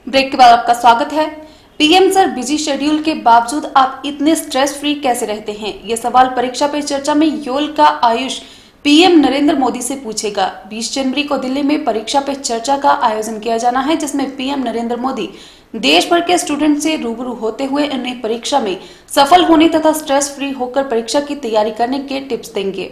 Break के बाद आपका स्वागत है। पीएम सर, बिजी शेड्यूल के बावजूद आप इतने स्ट्रेस फ्री कैसे रहते हैं? ये सवाल परीक्षा पे चर्चा में योल का आयुष पीएम नरेंद्र मोदी से पूछेगा। 20 जनवरी को दिल्ली में परीक्षा पे चर्चा का आयोजन किया जाना है, जिसमें पीएम नरेंद्र मोदी देश भर के स्टूडेंट से रूबरू होते हुए उन्हें परीक्षा में सफल होने तथा स्ट्रेस फ्री होकर परीक्षा की तैयारी करने के टिप्स देंगे।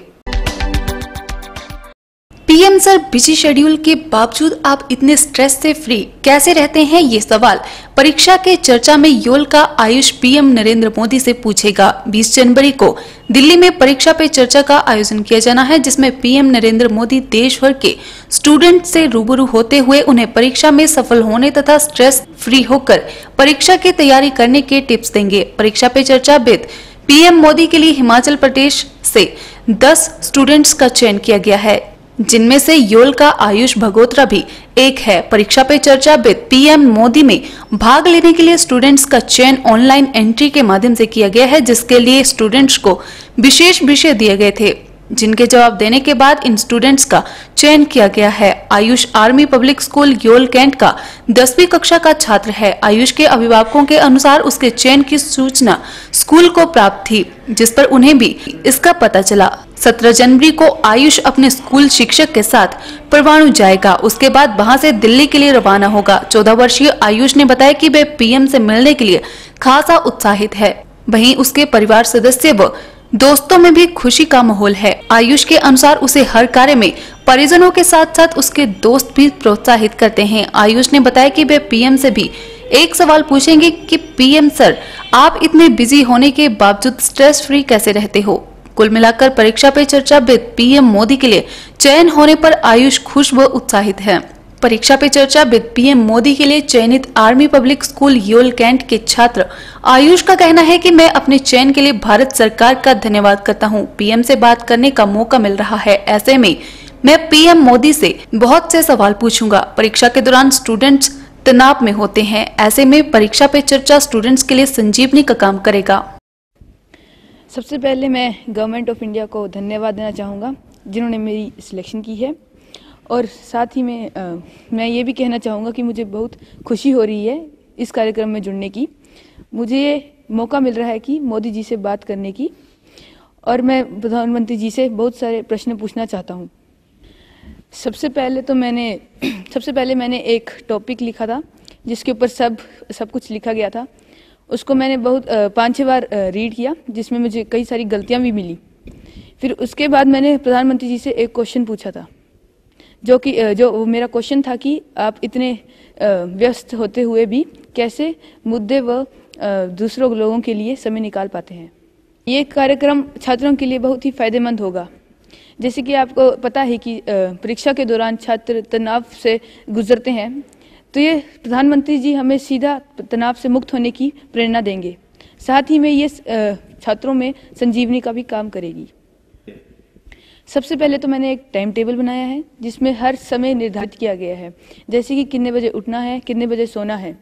पीएम सर, बिजी शेड्यूल के बावजूद आप इतने स्ट्रेस से फ्री कैसे रहते हैं? ये सवाल परीक्षा के चर्चा में योल का आयुष पीएम नरेंद्र मोदी से पूछेगा। 20 जनवरी को दिल्ली में परीक्षा पे चर्चा का आयोजन किया जाना है, जिसमें पीएम नरेंद्र मोदी देश भर के स्टूडेंट से रूबरू होते हुए उन्हें परीक्षा में सफल होने तथा स्ट्रेस फ्री होकर परीक्षा की तैयारी करने के टिप्स देंगे। परीक्षा पे चर्चा विद पीएम मोदी के लिए हिमाचल प्रदेश से 10 स्टूडेंट्स का चयन किया गया है, जिनमें से योल का आयुष भगोत्रा भी एक है। परीक्षा पे चर्चा विद पीएम मोदी में भाग लेने के लिए स्टूडेंट्स का चयन ऑनलाइन एंट्री के माध्यम से किया गया है, जिसके लिए स्टूडेंट्स को विशेष विषय दिए गए थे, जिनके जवाब देने के बाद इन स्टूडेंट्स का चयन किया गया है। Ayush Army Public School Yol Cantt का 10वीं कक्षा का छात्र है। आयुष के अभिभावकों के अनुसार उसके चयन की सूचना स्कूल को प्राप्त थी, जिस पर उन्हें भी इसका पता चला। 17 जनवरी को आयुष अपने स्कूल शिक्षक के साथ परवाणु जाएगा। उसके बाद वहां से दिल्ली के लिए रवाना होगा। 14 वर्षीय आयुष ने बताया कि वह पीएम से मिलने के लिए खासा उत्साहित है। वहीं उसके परिवार सदस्य व दोस्तों में भी खुशी का माहौल है। आयुष के अनुसार उसे हर कार्य में परिजनों के साथ साथ उसके दोस्त भी प्रोत्साहित करते हैं। आयुष ने बताया कि वे पीएम से भी एक सवाल पूछेंगे कि पीएम सर, आप इतने बिजी होने के बावजूद स्ट्रेस फ्री कैसे रहते हो? कुल मिलाकर परीक्षा पे चर्चा विद पीएम मोदी के लिए चयन होने पर आयुष खुश व उत्साहित है। परीक्षा पे चर्चा विद पीएम मोदी के लिए चयनित Army Public School Yol Cantt के छात्र आयुष का कहना है कि मैं अपने चयन के लिए भारत सरकार का धन्यवाद करता हूं। पीएम से बात करने का मौका मिल रहा है, ऐसे में मैं पीएम मोदी से बहुत से सवाल पूछूंगा। परीक्षा के दौरान स्टूडेंट्स तनाव में होते हैं, ऐसे में परीक्षा पे चर्चा स्टूडेंट्स के लिए संजीवनी का काम करेगा। सबसे पहले मैं गवर्नमेंट ऑफ इंडिया को धन्यवाद देना चाहूँगा, जिन्होंने मेरी सिलेक्शन की है। और साथ ही में मैं ये भी कहना चाहूँगा कि मुझे बहुत खुशी हो रही है इस कार्यक्रम में जुड़ने की। मुझे ये मौका मिल रहा है कि मोदी जी से बात करने की, और मैं प्रधानमंत्री जी से बहुत सारे प्रश्न पूछना चाहता हूँ। सबसे पहले मैंने एक टॉपिक लिखा था, जिसके ऊपर सब कुछ लिखा गया था। उसको मैंने बहुत 5-6 बार रीड किया, जिसमें मुझे कई सारी गलतियाँ भी मिली। फिर उसके बाद मैंने प्रधानमंत्री जी से एक क्वेश्चन पूछा था, जो मेरा क्वेश्चन था कि आप इतने व्यस्त होते हुए भी कैसे मुद्दे व दूसरों लोगों के लिए समय निकाल पाते हैं। ये कार्यक्रम छात्रों के लिए बहुत ही फायदेमंद होगा। जैसे कि आपको पता है कि परीक्षा के दौरान छात्र तनाव से गुजरते हैं, तो ये प्रधानमंत्री जी हमें सीधा तनाव से मुक्त होने की प्रेरणा देंगे। साथ ही में ये छात्रों में संजीवनी का भी काम करेगी। सबसे पहले तो मैंने एक टाइम टेबल बनाया है, जिसमें हर समय निर्धारित किया गया है, जैसे कि कितने बजे उठना है, कितने बजे सोना है।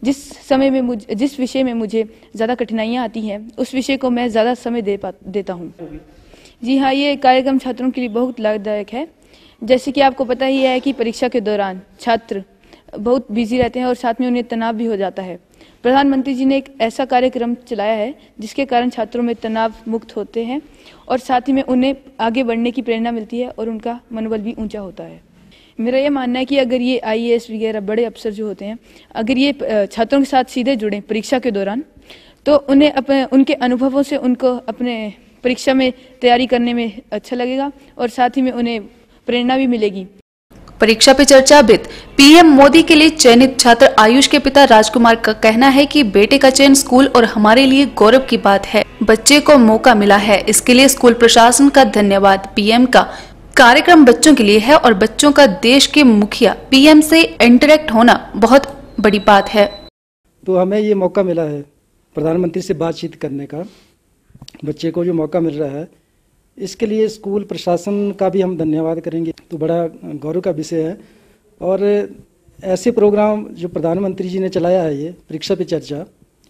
जिस विषय में मुझे ज़्यादा कठिनाइयाँ आती हैं, उस विषय को मैं ज़्यादा समय देता हूँ। जी हाँ, ये कार्यक्रम छात्रों के लिए बहुत लाभदायक है। जैसे कि आपको पता ही है कि परीक्षा के दौरान छात्र बहुत बिजी रहते हैं और साथ में उन्हें तनाव भी हो जाता है। प्रधानमंत्री जी ने एक ऐसा कार्यक्रम चलाया है, जिसके कारण छात्रों में तनाव मुक्त होते हैं और साथ ही में उन्हें आगे बढ़ने की प्रेरणा मिलती है और उनका मनोबल भी ऊंचा होता है। मेरा ये मानना है कि अगर ये आईएएस वगैरह बड़े अफसर जो होते हैं, अगर ये छात्रों के साथ सीधे जुड़े परीक्षा के दौरान, तो उन्हें उनके अनुभवों से उनको अपने परीक्षा में तैयारी करने में अच्छा लगेगा और साथ ही में उन्हें प्रेरणा भी मिलेगी। परीक्षा पे चर्चा विद पीएम मोदी के लिए चयनित छात्र आयुष के पिता राजकुमार का कहना है कि बेटे का चयन स्कूल और हमारे लिए गौरव की बात है। बच्चे को मौका मिला है, इसके लिए स्कूल प्रशासन का धन्यवाद। पीएम का कार्यक्रम बच्चों के लिए है और बच्चों का देश के मुखिया पीएम से इंटरेक्ट होना बहुत बड़ी बात है। तो हमें ये मौका मिला है प्रधानमंत्री से बातचीत करने का, बच्चे को जो मौका मिल रहा है, इसके लिए स्कूल प्रशासन का भी हम धन्यवाद करेंगे। तो बड़ा गौरव का विषय है। और ऐसे प्रोग्राम जो प्रधानमंत्री जी ने चलाया है, ये परीक्षा पे चर्चा,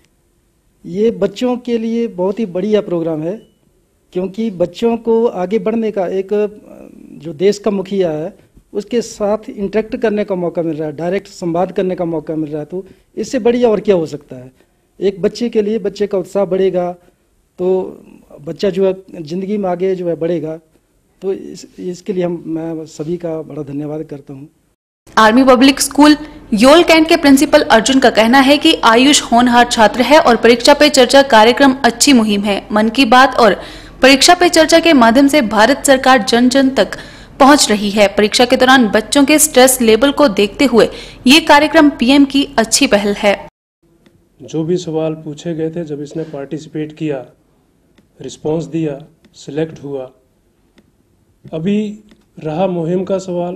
ये बच्चों के लिए बहुत ही बढ़िया प्रोग्राम है, क्योंकि बच्चों को आगे बढ़ने का एक जो देश का मुखिया है उसके साथ इंटरेक्ट करने का मौका मिल रहा है, डायरेक्ट संवाद करने का मौका मिल रहा है, तो इससे बढ़िया और क्या हो सकता है। एक बच्चे के लिए बच्चे का उत्साह बढ़ेगा तो बच्चा जो है जिंदगी में आगे जो है बढ़ेगा। तो इसके लिए मैं सभी का बड़ा धन्यवाद करता हूँ। Army Public School Yol Cantt के प्रिंसिपल अर्जुन का कहना है कि आयुष होनहार छात्र है और परीक्षा पे चर्चा कार्यक्रम अच्छी मुहिम है। मन की बात और परीक्षा पे चर्चा के माध्यम से भारत सरकार जन जन तक पहुंच रही है। परीक्षा के दौरान बच्चों के स्ट्रेस लेवल को देखते हुए ये कार्यक्रम पीएम की अच्छी पहल है। जो भी सवाल पूछे गए थे, जब इसने पार्टिसिपेट किया, रिस्पांस दिया, सिलेक्ट हुआ, अभी रहा मुहिम का सवाल,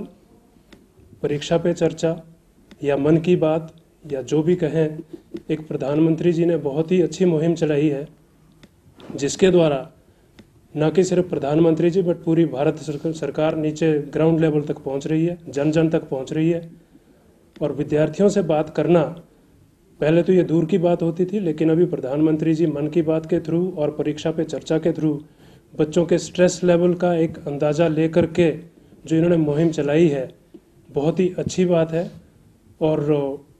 परीक्षा पे चर्चा या मन की बात या जो भी कहें, एक प्रधानमंत्री जी ने बहुत ही अच्छी मुहिम चलाई है, जिसके द्वारा न कि सिर्फ प्रधानमंत्री जी बट पूरी भारत सरकार नीचे ग्राउंड लेवल तक पहुंच रही है, जन जन तक पहुंच रही है। और विद्यार्थियों से बात करना पहले तो ये दूर की बात होती थी, लेकिन अभी प्रधानमंत्री जी मन की बात के थ्रू और परीक्षा पे चर्चा के थ्रू बच्चों के स्ट्रेस लेवल का एक अंदाज़ा लेकर के जो इन्होंने मुहिम चलाई है, बहुत ही अच्छी बात है। और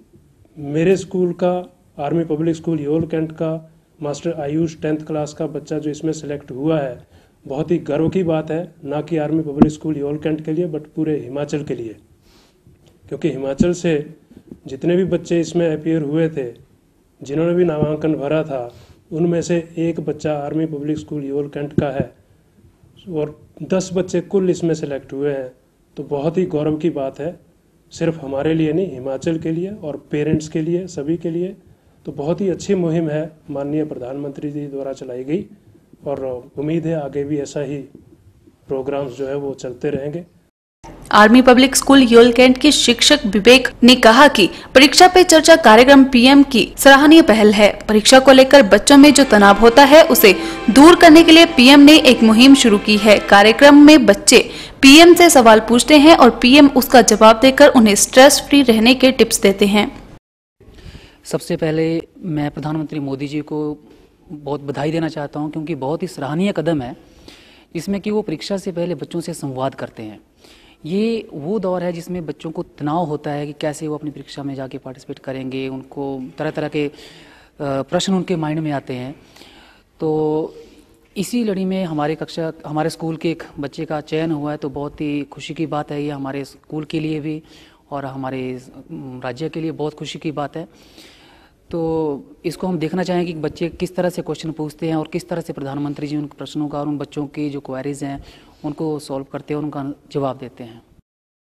मेरे स्कूल का, Army Public School Yol Cantt का मास्टर आयुष 10th क्लास का बच्चा जो इसमें सेलेक्ट हुआ है, बहुत ही गर्व की बात है, ना कि Army Public School Yol Cantt के लिए बट पूरे हिमाचल के लिए। क्योंकि हिमाचल से जितने भी बच्चे इसमें अपीयर हुए थे, जिन्होंने भी नामांकन भरा था, उनमें से एक बच्चा Army Public School Yol Cantt का है और 10 बच्चे कुल इसमें सेलेक्ट हुए हैं। तो बहुत ही गौरव की बात है, सिर्फ हमारे लिए नहीं, हिमाचल के लिए और पेरेंट्स के लिए, सभी के लिए। तो बहुत ही अच्छी मुहिम है, माननीय प्रधानमंत्री जी द्वारा चलाई गई और उम्मीद है आगे भी ऐसा ही प्रोग्राम्स जो है वो चलते रहेंगे। Army Public School Yol Cantt के शिक्षक विवेक ने कहा कि परीक्षा पे चर्चा कार्यक्रम पीएम की सराहनीय पहल है। परीक्षा को लेकर बच्चों में जो तनाव होता है उसे दूर करने के लिए पीएम ने एक मुहिम शुरू की है। कार्यक्रम में बच्चे पीएम से सवाल पूछते हैं और पीएम उसका जवाब देकर उन्हें स्ट्रेस फ्री रहने के टिप्स देते हैं। सबसे पहले मैं प्रधानमंत्री मोदी जी को बहुत बधाई देना चाहता हूं, क्योंकि बहुत ही सराहनीय कदम है इसमें कि वो परीक्षा से पहले बच्चों से संवाद करते हैं। ये वो दौर है जिसमें बच्चों को तनाव होता है कि कैसे वो अपनी परीक्षा में जाके पार्टिसिपेट करेंगे, उनको तरह तरह के प्रश्न उनके माइंड में आते हैं। तो इसी लड़ी में हमारे स्कूल के एक बच्चे का चयन हुआ है, तो बहुत ही खुशी की बात है ये, हमारे स्कूल के लिए भी और हमारे राज्य के लिए बहुत खुशी की बात है। तो इसको हम देखना चाहेंगे कि बच्चे किस तरह से क्वेश्चन पूछते हैं और किस तरह से प्रधानमंत्री जी उन प्रश्नों का और उन बच्चों की जो क्वेरीज हैं उनको सॉल्व करते हैं और उनका जवाब देते हैं।